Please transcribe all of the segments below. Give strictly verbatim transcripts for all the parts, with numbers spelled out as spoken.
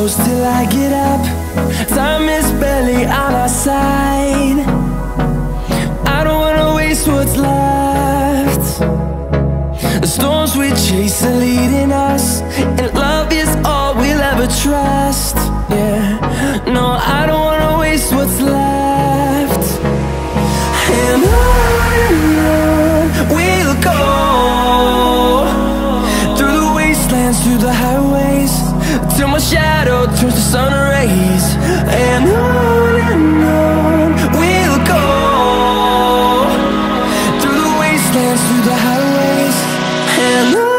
close till I get up. Time is barely on our side. I don't wanna waste what's left. The storms we chase are leading us, and love is all we'll ever trust. Yeah, no, I don't wanna waste what's left. And on and on we'll go, through the wastelands, through the highways, till my shadow turns to sun rays. And on and on we'll go, through the wastelands, through the highways, and on.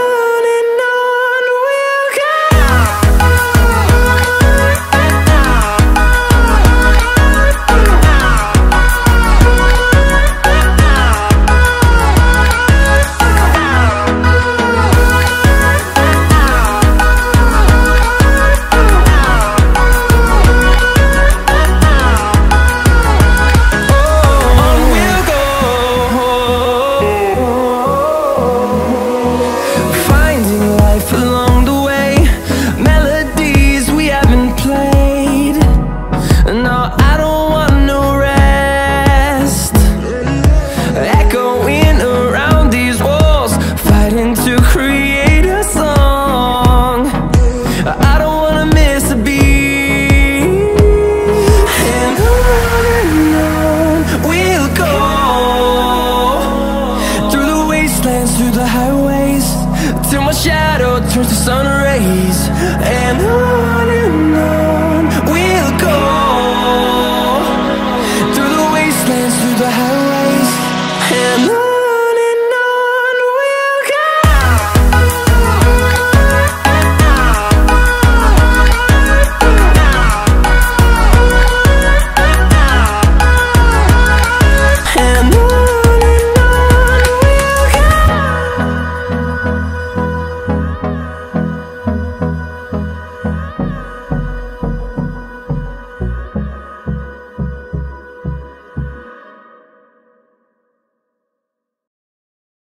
Through the highways, till my shadow turns to sun rays. And on and on we'll go, through the wastelands, through the highways, and on.